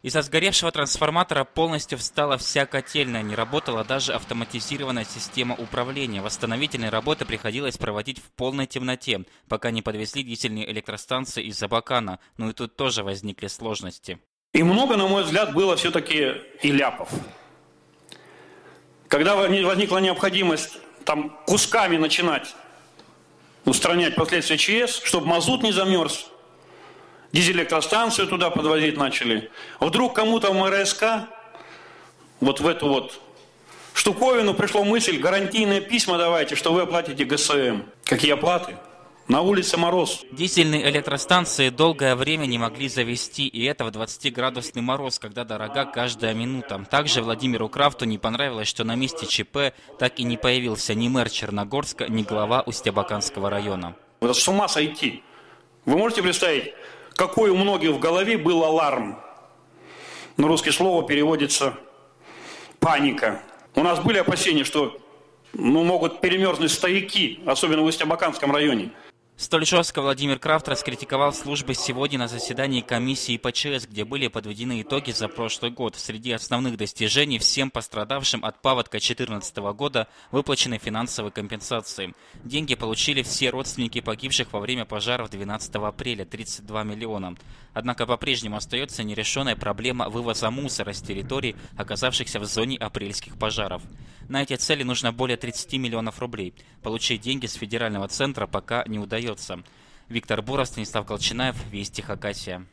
Из-за сгоревшего трансформатора полностью встала вся котельная, не работала даже автоматизированная система управления. Восстановительные работы приходилось проводить в полной темноте, пока не подвезли дизельные электростанции из Абакана, но и тут тоже возникли сложности. И много, на мой взгляд, было все-таки и ляпов. Когда возникла необходимость там кусками начинать устранять последствия ЧС, чтобы мазут не замерз, дизель-электростанцию туда подвозить начали. Вдруг кому-то в МРСК вот в эту вот штуковину пришла мысль: гарантийные письма давайте, что вы оплатите ГСМ. Какие оплаты? На улице мороз. Дизельные электростанции долгое время не могли завести, и это в 20-градусный мороз, когда дорога каждая минута. Также Владимиру Крафту не понравилось, что на месте ЧП так и не появился ни мэр Черногорска, ни глава Усть-Абаканского района. Это с ума сойти. Вы можете представить, какой у многих в голове был аларм? На русское слово переводится паника. У нас были опасения, что могут перемерзнуть стояки, особенно в Усть-Абаканском районе. Столь жестко Владимир Крафт раскритиковал службы сегодня на заседании комиссии по ЧС, где были подведены итоги за прошлый год. Среди основных достижений всем пострадавшим от паводка 2014 года выплачены финансовые компенсации. Деньги получили все родственники погибших во время пожаров 12 апреля – 32 миллиона. Однако по-прежнему остается нерешенная проблема вывоза мусора с территорий, оказавшихся в зоне апрельских пожаров. На эти цели нужно более 30 миллионов рублей. Получить деньги с федерального центра пока не удается. Виктор Буров, Станислав Колчинаев, Вести Хакасия.